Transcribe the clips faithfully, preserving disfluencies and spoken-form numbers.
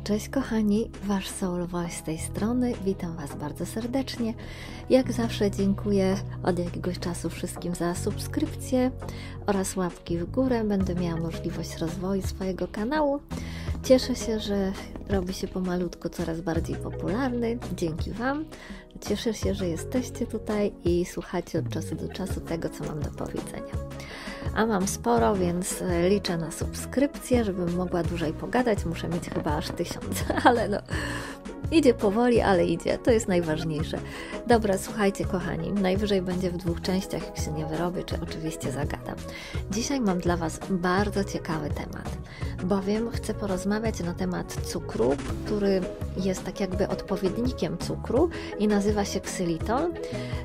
Cześć kochani, Wasz Soul Voice z tej strony, witam Was bardzo serdecznie. Jak zawsze dziękuję od jakiegoś czasu wszystkim za subskrypcję oraz łapki w górę. Będę miała możliwość rozwoju swojego kanału. Cieszę się, że robi się pomalutku coraz bardziej popularny. Dzięki Wam. Cieszę się, że jesteście tutaj i słuchacie od czasu do czasu tego, co mam do powiedzenia. A mam sporo, więc liczę na subskrypcję, żebym mogła dłużej pogadać. Muszę mieć chyba aż tysiąc, ale no, idzie powoli, ale idzie. To jest najważniejsze. Dobra, słuchajcie kochani, najwyżej będzie w dwóch częściach, jak się nie wyrobię, czy oczywiście zagadam. Dzisiaj mam dla Was bardzo ciekawy temat, bowiem chcę porozmawiać na temat cukru, który jest tak jakby odpowiednikiem cukru i nazywa się ksylitol.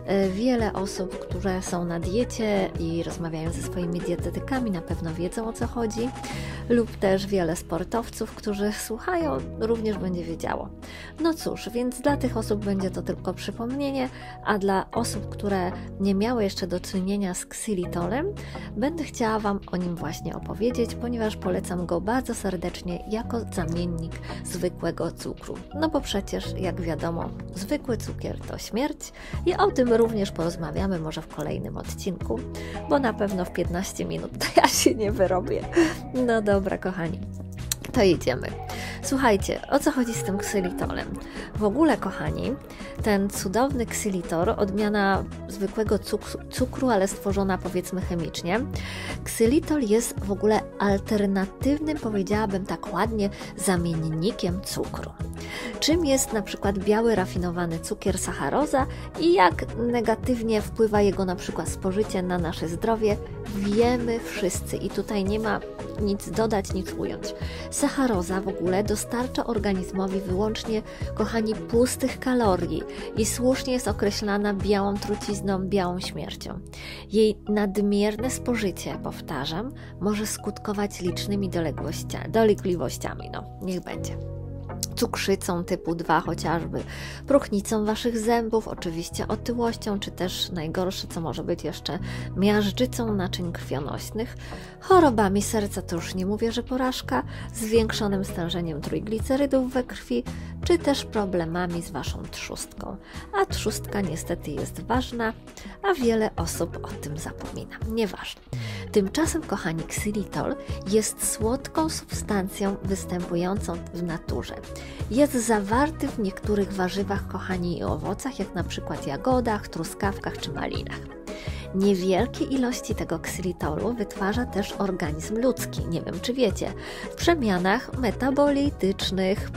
Wiele osób, które są na diecie i rozmawiają ze swoimi dietetykami, na pewno wiedzą, o co chodzi, lub też wiele sportowców, którzy słuchają, również będzie wiedziało. No cóż, więc dla tych osób będzie to tylko przypomnienie, a dla osób, które nie miały jeszcze do czynienia z ksylitolem, będę chciała Wam o nim właśnie opowiedzieć, ponieważ polecam go bardzo serdecznie jako zamiennik zwykłego cukru. No bo przecież, jak wiadomo, zwykły cukier to śmierć i o tym również porozmawiamy może w kolejnym odcinku, bo na pewno w piętnaście minut to ja się nie wyrobię. No dobra, kochani. To idziemy. Słuchajcie, o co chodzi z tym ksylitolem? W ogóle, kochani, ten cudowny ksylitol, odmiana zwykłego cukru, cukru, ale stworzona powiedzmy chemicznie, ksylitol jest w ogóle alternatywnym, powiedziałabym tak ładnie, zamiennikiem cukru. Czym jest na przykład biały rafinowany cukier sacharoza i jak negatywnie wpływa jego na przykład spożycie na nasze zdrowie, wiemy wszyscy i tutaj nie ma nic dodać, nic ująć. Sacharoza w ogóle dostarcza organizmowi wyłącznie, kochani, pustych kalorii i słusznie jest określana białą trucizną, białą śmiercią. Jej nadmierne spożycie, powtarzam, może skutkować licznymi doległościami, dolegliwościami, no niech będzie. Cukrzycą typu dwa chociażby, próchnicą Waszych zębów, oczywiście otyłością, czy też najgorsze, co może być jeszcze, miażdżycą naczyń krwionośnych, chorobami serca, to już nie mówię, że porażka, zwiększonym stężeniem trójglicerydów we krwi, czy też problemami z Waszą trzustką. A trzustka niestety jest ważna, a wiele osób o tym zapomina. Nieważne. Tymczasem, kochani, ksylitol jest słodką substancją występującą w naturze. Jest zawarty w niektórych warzywach, kochani, i owocach, jak na przykład jagodach, truskawkach czy malinach. Niewielkie ilości tego ksylitolu wytwarza też organizm ludzki, nie wiem czy wiecie, w przemianach metabolitycznych.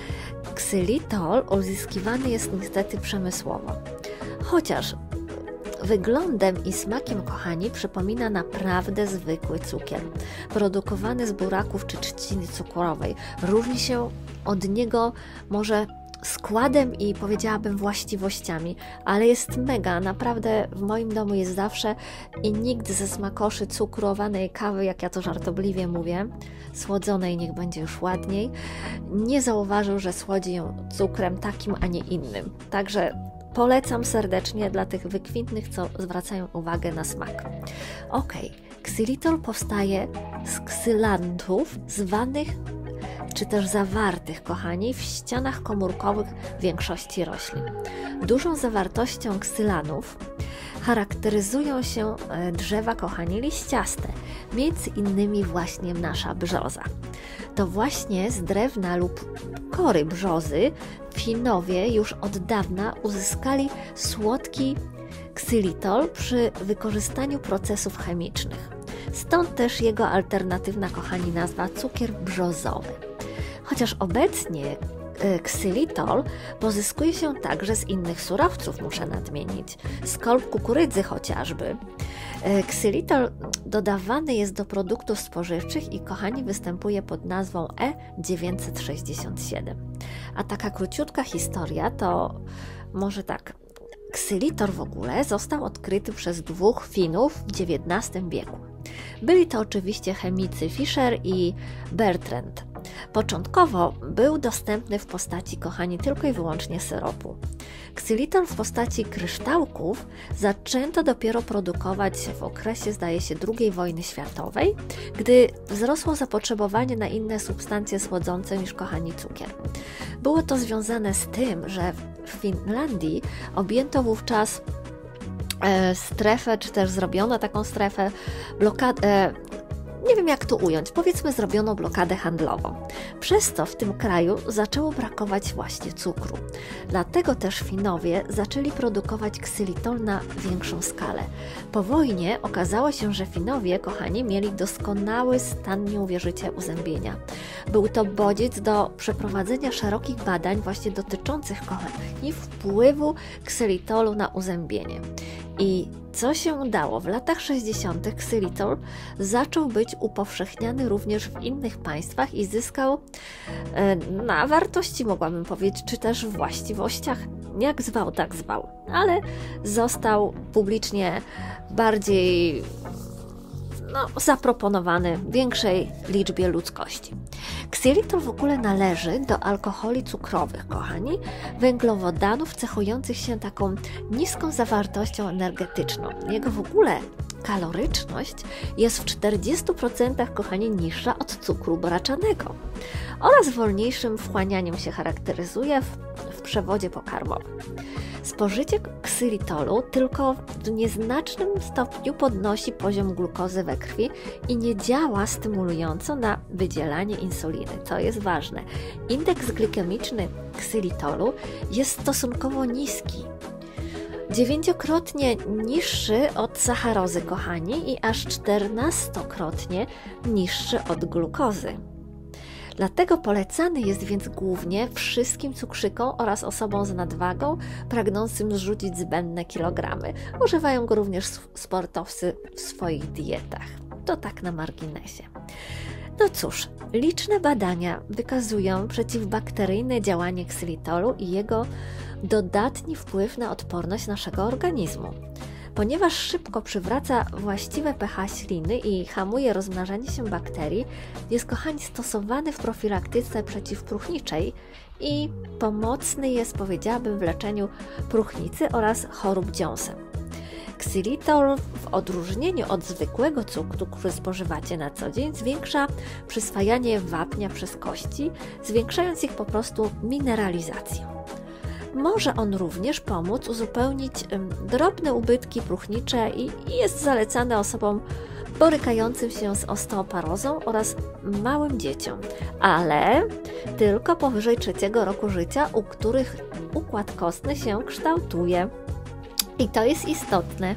Ksylitol uzyskiwany jest niestety przemysłowo, chociaż wyglądem i smakiem, kochani, przypomina naprawdę zwykły cukier, produkowany z buraków czy trzciny cukrowej. Różni się od niego może składem i powiedziałabym właściwościami, ale jest mega, naprawdę w moim domu jest zawsze i nikt ze smakoszy cukrowanej kawy, jak ja to żartobliwie mówię, słodzonej niech będzie już ładniej, nie zauważył, że słodzi ją cukrem takim, a nie innym. Także polecam serdecznie dla tych wykwintnych, co zwracają uwagę na smak. Ok, ksylitol powstaje z ksylantów zwanych czy też zawartych, kochani, w ścianach komórkowych większości roślin. Dużą zawartością ksylanów charakteryzują się drzewa, kochani, liściaste, między innymi właśnie nasza brzoza. To właśnie z drewna lub kory brzozy Finowie już od dawna uzyskali słodki ksylitol przy wykorzystaniu procesów chemicznych. Stąd też jego alternatywna, kochani, nazwa cukier brzozowy. Chociaż obecnie ksylitol pozyskuje się także z innych surowców, muszę nadmienić, z kolb kukurydzy chociażby. Ksylitol dodawany jest do produktów spożywczych i, kochani, występuje pod nazwą E dziewięćset sześćdziesiąt siedem. A taka króciutka historia to może tak. Ksylitol w ogóle został odkryty przez dwóch Finów w dziewiętnastym wieku. Byli to oczywiście chemicy Fischer i Bertrand. Początkowo był dostępny w postaci, kochani, tylko i wyłącznie syropu. Ksylitol w postaci kryształków zaczęto dopiero produkować w okresie, zdaje się, drugiej wojny światowej, gdy wzrosło zapotrzebowanie na inne substancje słodzące niż, kochani, cukier. Było to związane z tym, że w Finlandii objęto wówczas e, strefę, czy też zrobiono taką strefę blokadę, e, nie wiem jak to ująć, powiedzmy zrobiono blokadę handlową. Przez to w tym kraju zaczęło brakować właśnie cukru. Dlatego też Finowie zaczęli produkować ksylitol na większą skalę. Po wojnie okazało się, że Finowie, kochani, mieli doskonały stan, nie uwierzycie, uzębienia. Był to bodziec do przeprowadzenia szerokich badań właśnie dotyczących, kochani, wpływu ksylitolu na uzębienie. I co się udało? W latach sześćdziesiątych ksylitol zaczął być upowszechniany również w innych państwach i zyskał e, na wartości, mogłabym powiedzieć, czy też właściwościach, jak zwał, tak zwał, ale został publicznie bardziej no, zaproponowany większej liczbie ludzkości. Ksylitol w ogóle należy do alkoholi cukrowych, kochani, węglowodanów cechujących się taką niską zawartością energetyczną. Jego w ogóle kaloryczność jest w czterdziestu procentach, kochani, niższa od cukru boraczanego oraz wolniejszym wchłanianiem się charakteryzuje w, w przewodzie pokarmowym. Spożycie ksylitolu tylko w nieznacznym stopniu podnosi poziom glukozy we krwi i nie działa stymulująco na wydzielanie insuliny. To jest ważne. Indeks glikemiczny ksylitolu jest stosunkowo niski. Dziewięciokrotnie niższy od sacharozy, kochani, i aż czternastokrotnie niższy od glukozy. Dlatego polecany jest więc głównie wszystkim cukrzykom oraz osobom z nadwagą pragnącym zrzucić zbędne kilogramy. Używają go również sportowcy w swoich dietach. To tak na marginesie. No cóż, liczne badania wykazują przeciwbakteryjne działanie ksylitolu i jego dodatni wpływ na odporność naszego organizmu. Ponieważ szybko przywraca właściwe pH śliny i hamuje rozmnażanie się bakterii, jest, kochani, stosowany w profilaktyce przeciwpróchniczej i pomocny jest, powiedziałabym, w leczeniu próchnicy oraz chorób dziąseł. Ksylitol w odróżnieniu od zwykłego cukru, który spożywacie na co dzień, zwiększa przyswajanie wapnia przez kości, zwiększając ich po prostu mineralizację. Może on również pomóc uzupełnić drobne ubytki próchnicze i jest zalecany osobom borykającym się z osteoporozą oraz małym dzieciom, ale tylko powyżej trzeciego roku życia, u których układ kostny się kształtuje. I to jest istotne,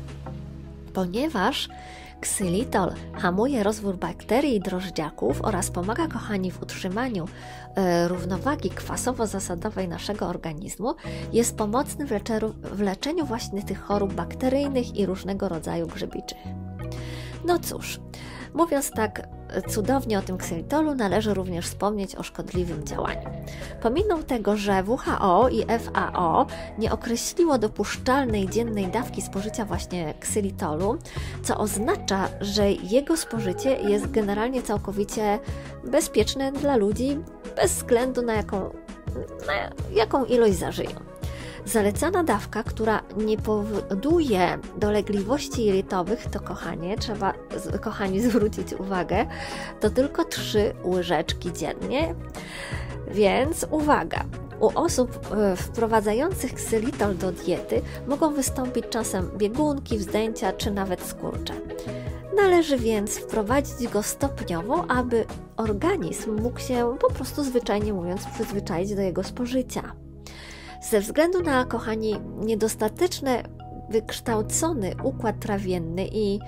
ponieważ ksylitol hamuje rozwój bakterii i drożdżaków oraz pomaga, kochani, w utrzymaniu e, równowagi kwasowo-zasadowej naszego organizmu. Jest pomocny w, leczeru, w leczeniu właśnie tych chorób bakteryjnych i różnego rodzaju grzybiczych. No cóż, mówiąc tak cudownie o tym ksylitolu, należy również wspomnieć o szkodliwym działaniu. Pomimo tego, że W H O i F A O nie określiło dopuszczalnej dziennej dawki spożycia właśnie ksylitolu, co oznacza, że jego spożycie jest generalnie całkowicie bezpieczne dla ludzi bez względu na jaką, na jaką ilość zażyją. Zalecana dawka, która nie powoduje dolegliwości jelitowych, to, kochanie, trzeba, kochani, zwrócić uwagę, to tylko trzy łyżeczki dziennie. Więc uwaga, u osób wprowadzających ksylitol do diety mogą wystąpić czasem biegunki, wzdęcia czy nawet skurcze. Należy więc wprowadzić go stopniowo, aby organizm mógł się po prostu, zwyczajnie mówiąc, przyzwyczaić do jego spożycia. Ze względu na, kochani, niedostateczny wykształcony układ trawienny i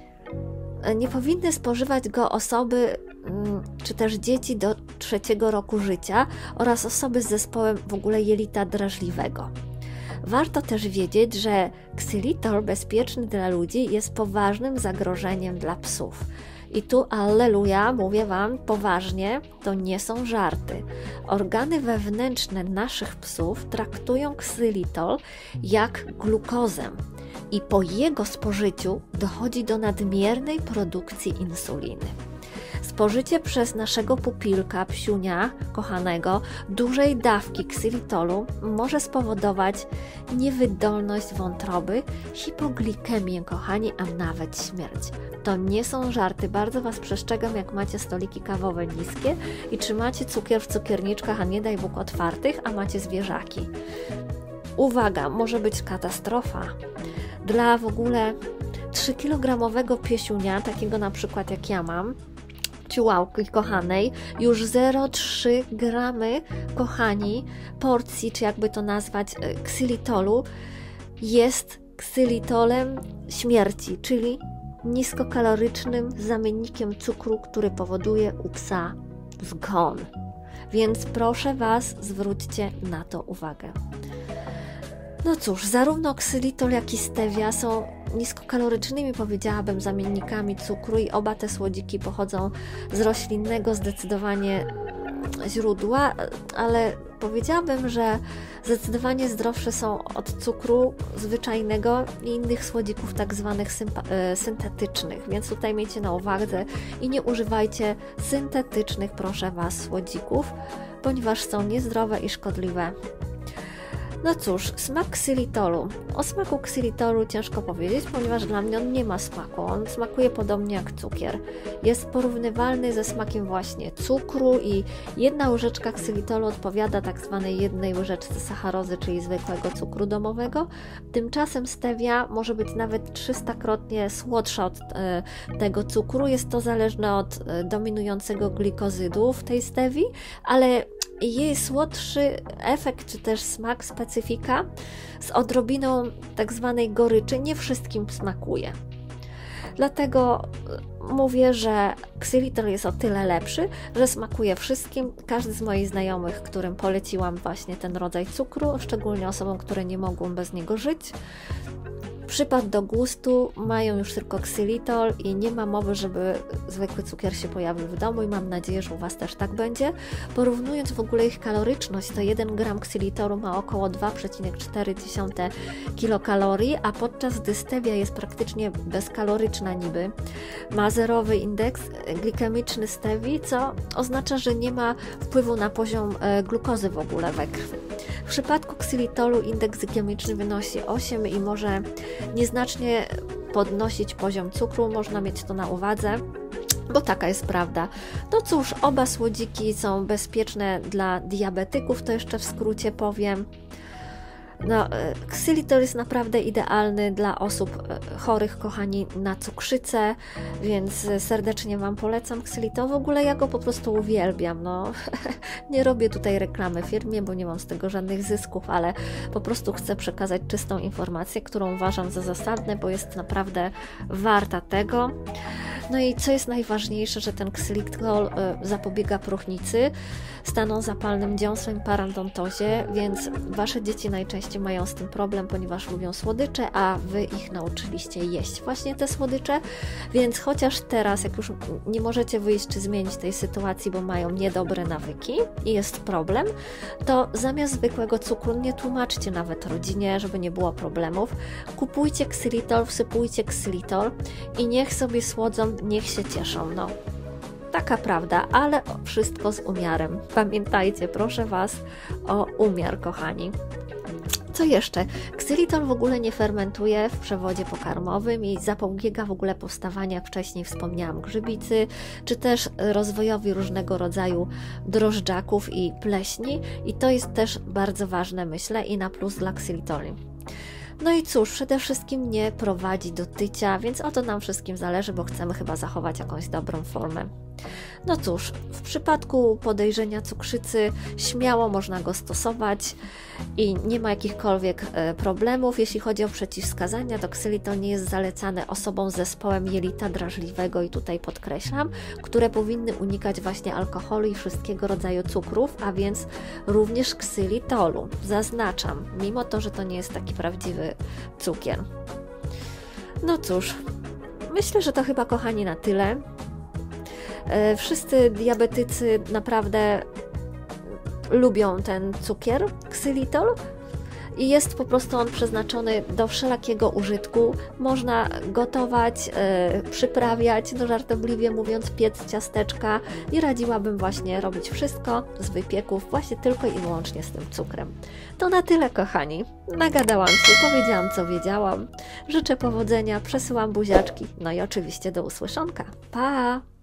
nie powinny spożywać go osoby czy też dzieci do trzeciego roku życia oraz osoby z zespołem w ogóle jelita drażliwego. Warto też wiedzieć, że ksylitol bezpieczny dla ludzi jest poważnym zagrożeniem dla psów. I tu, alleluja, mówię Wam poważnie, to nie są żarty. Organy wewnętrzne naszych psów traktują ksylitol jak glukozę i po jego spożyciu dochodzi do nadmiernej produkcji insuliny. Spożycie przez naszego pupilka, psiunia kochanego, dużej dawki ksylitolu może spowodować niewydolność wątroby, hipoglikemię, kochani, a nawet śmierć. To nie są żarty, bardzo Was przestrzegam, jak macie stoliki kawowe niskie i trzymacie cukier w cukierniczkach, a nie daj Bóg otwartych, a macie zwierzaki. Uwaga, może być katastrofa. Dla w ogóle trzykilogramowego piesiunia, takiego na przykład jak ja mam, ciułałki kochanej, już zero przecinek trzy gramy, kochani, porcji, czy jakby to nazwać, ksylitolu, jest ksylitolem śmierci, czyli niskokalorycznym zamiennikiem cukru, który powoduje u psa zgon. Więc proszę Was, zwróćcie na to uwagę. No cóż, zarówno ksylitol, jak i stevia są niskokalorycznymi, powiedziałabym, zamiennikami cukru i oba te słodziki pochodzą z roślinnego zdecydowanie źródła, ale powiedziałabym, że zdecydowanie zdrowsze są od cukru zwyczajnego i innych słodzików tak zwanych syntetycznych, więc tutaj miejcie na uwadze i nie używajcie syntetycznych, proszę Was, słodzików, ponieważ są niezdrowe i szkodliwe. No cóż, smak ksylitolu. O smaku ksylitolu ciężko powiedzieć, ponieważ dla mnie on nie ma smaku. On smakuje podobnie jak cukier. Jest porównywalny ze smakiem właśnie cukru i jedna łyżeczka ksylitolu odpowiada tak zwanej jednej łyżeczce sacharozy, czyli zwykłego cukru domowego. Tymczasem stevia może być nawet trzystakrotnie słodsza od e, tego cukru. Jest to zależne od e, dominującego glikozydu w tej stevii, ale jej słodszy efekt, czy też smak, specyfika z odrobiną tak zwanej goryczy nie wszystkim smakuje. Dlatego mówię, że ksylitol jest o tyle lepszy, że smakuje wszystkim. Każdy z moich znajomych, którym poleciłam właśnie ten rodzaj cukru, szczególnie osobom, które nie mogą bez niego żyć, przypadł do gustu, mają już tylko ksylitol i nie ma mowy, żeby zwykły cukier się pojawił w domu i mam nadzieję, że u Was też tak będzie. Porównując w ogóle ich kaloryczność, to jeden gram ksylitolu ma około dwa przecinek cztery kilokalorii, a podczas gdy stevia jest praktycznie bezkaloryczna niby. Ma zerowy indeks glikemiczny stevii, co oznacza, że nie ma wpływu na poziom glukozy w ogóle we krwi. W przypadku ksylitolu indeks glikemiczny wynosi osiem i może nieznacznie podnosić poziom cukru, można mieć to na uwadze, bo taka jest prawda. No cóż, oba słodziki są bezpieczne dla diabetyków, to jeszcze w skrócie powiem. No, ksylitol jest naprawdę idealny dla osób chorych, kochani, na cukrzycę, więc serdecznie Wam polecam ksylitol. W ogóle ja go po prostu uwielbiam. No, nie robię tutaj reklamy firmie, bo nie mam z tego żadnych zysków, ale po prostu chcę przekazać czystą informację, którą uważam za zasadne, bo jest naprawdę warta tego. No i co jest najważniejsze, że ten ksylitol zapobiega próchnicy, stanom zapalnym, dziąsłem, parodontozie, więc Wasze dzieci najczęściej mają z tym problem, ponieważ lubią słodycze, a Wy ich nauczyliście jeść właśnie te słodycze, więc chociaż teraz, jak już nie możecie wyjść czy zmienić tej sytuacji, bo mają niedobre nawyki i jest problem, to zamiast zwykłego cukru nie tłumaczcie nawet rodzinie, żeby nie było problemów. Kupujcie ksylitol, wsypujcie ksylitol i niech sobie słodzą, niech się cieszą. No, taka prawda, ale wszystko z umiarem. Pamiętajcie, proszę Was o umiar, kochani. Co jeszcze? Ksylitol w ogóle nie fermentuje w przewodzie pokarmowym i zapobiega w ogóle powstawaniu, jak wcześniej wspomniałam, grzybicy, czy też rozwojowi różnego rodzaju drożdżaków i pleśni i to jest też bardzo ważne, myślę, i na plus dla ksylitoli. No i cóż, przede wszystkim nie prowadzi do tycia, więc o to nam wszystkim zależy, bo chcemy chyba zachować jakąś dobrą formę. No cóż, w przypadku podejrzenia cukrzycy śmiało można go stosować i nie ma jakichkolwiek problemów. Jeśli chodzi o przeciwwskazania, to ksylitol nie jest zalecany osobom z zespołem jelita drażliwego i tutaj podkreślam, które powinny unikać właśnie alkoholu i wszystkiego rodzaju cukrów, a więc również ksylitolu. Zaznaczam, mimo to, że to nie jest taki prawdziwy cukier. No cóż, myślę, że to chyba, kochani, na tyle. Wszyscy diabetycy naprawdę lubią ten cukier, ksylitol i jest po prostu on przeznaczony do wszelakiego użytku. Można gotować, yy, przyprawiać, no żartobliwie mówiąc, piec ciasteczka i radziłabym właśnie robić wszystko z wypieków właśnie tylko i wyłącznie z tym cukrem. To na tyle, kochani. Nagadałam się, powiedziałam, co wiedziałam. Życzę powodzenia, przesyłam buziaczki, no i oczywiście do usłyszonka. Pa!